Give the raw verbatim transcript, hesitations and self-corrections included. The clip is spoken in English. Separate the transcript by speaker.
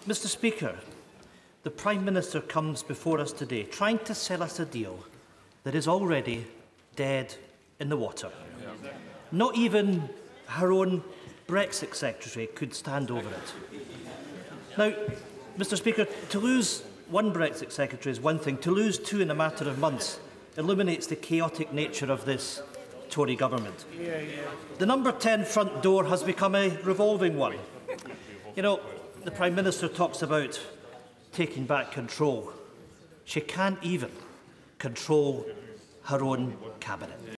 Speaker 1: Mr Speaker, the Prime Minister comes before us today trying to sell us a deal that is already dead in the water. Not even her own Brexit Secretary could stand over it. Now, Mr Speaker, to lose one Brexit Secretary is one thing. To lose two in a matter of months illuminates the chaotic nature of this Tory government. Yeah, yeah. The number ten front door has become a revolving one. You know, the Prime Minister talks about taking back control. She can't even control her own cabinet.